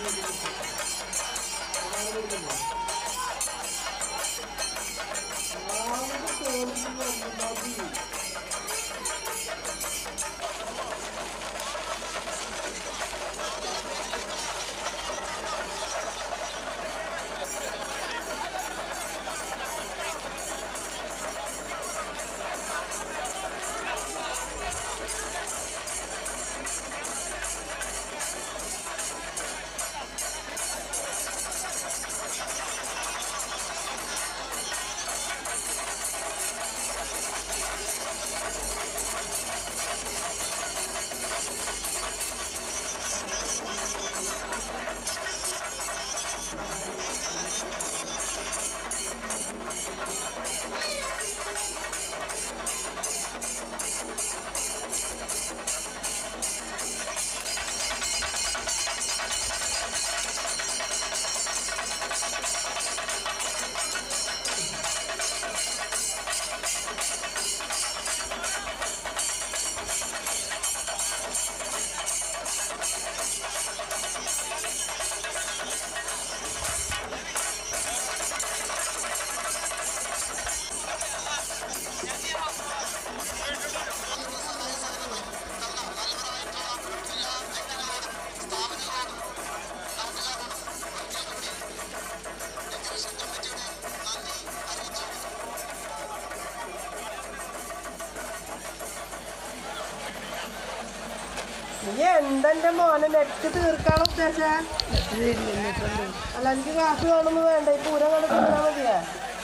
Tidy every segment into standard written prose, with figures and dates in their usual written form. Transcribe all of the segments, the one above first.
എന്തെന്റെ മോനെ നെറ്റ് തീർക്കാണോ ഉദ്ദേശം? അല്ല എനിക്ക് കാശ് വേണമെന്ന് വേണ്ട, ഈ പൂരം കണ്ട് തീർന്നാ മതിയാ.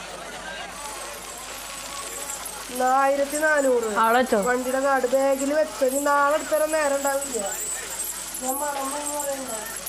1400 വണ്ടിയുടെ കാർഡ് ബാഗിൽ വെച്ചത് നാളെ എടുത്തരാൻ നേരം ഉണ്ടാവില്ല. ഞാൻ മറന്നു പറയണ്ട.